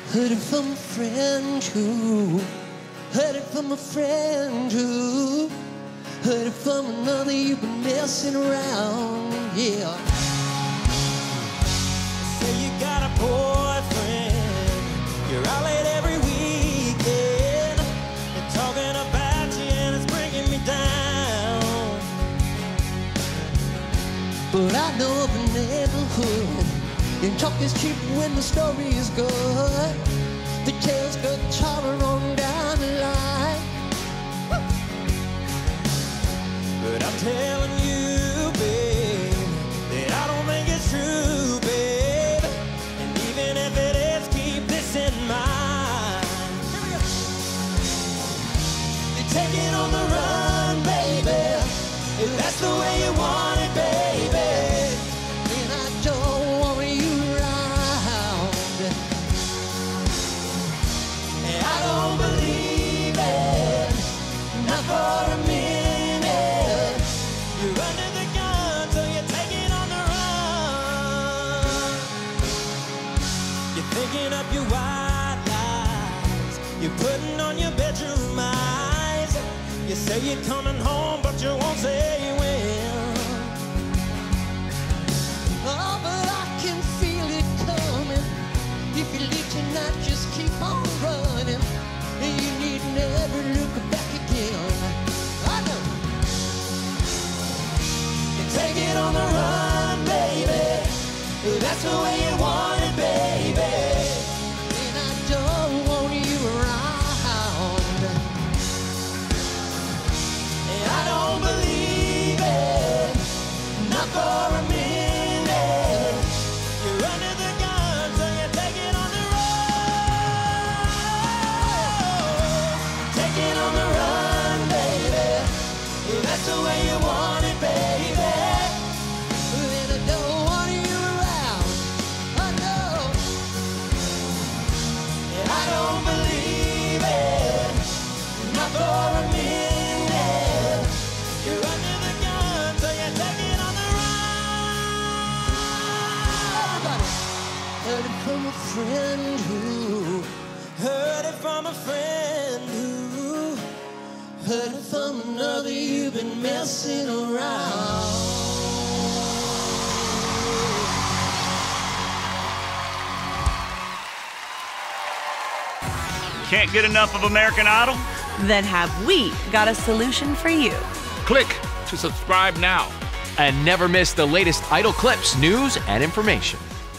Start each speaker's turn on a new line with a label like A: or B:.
A: Heard it from a friend who, heard it from a friend who, heard it from another. You've been messing around, yeah. Say you got a boyfriend, you're out late every weekend, they're talking about you and it's bringing me down. But I know the neighborhood, and talk is cheap when the story is good. The tale's good, charter on down the line. But I'm telling you, babe, that I don't think it's true, babe. And even if it is, keep this in mind. You take it on the run, baby, if that's the way you want it, baby. And I don't want you around. And I don't believe it, not for a minute. You're under the gun, so you take it on the run. You're thinking up your white lies, you're putting on your bedroom eyes. You say you're coming home, but you won't say you will. Oh, but I can feel it coming. If you leave tonight, just keep on running. And you need never look back again. I know. You take it on the run, baby. That's the way you want it, baby. And I don't want you around. And I don't believe it, not for a minute. You're under the gun, so you take it on the road. Take it on the run, baby. That's the way you want it, baby. And I don't want you around. I know. And I don't believe it, not for a minute. You're under the gun, so you take it on the run. Everybody. Heard it from a friend who, heard it from a friend who, heard it from another. You've been messing around.
B: Can't get enough of American Idol?
C: Then have we got a solution for you.
D: Click to subscribe now.
E: And never miss the latest Idol clips, news, and information.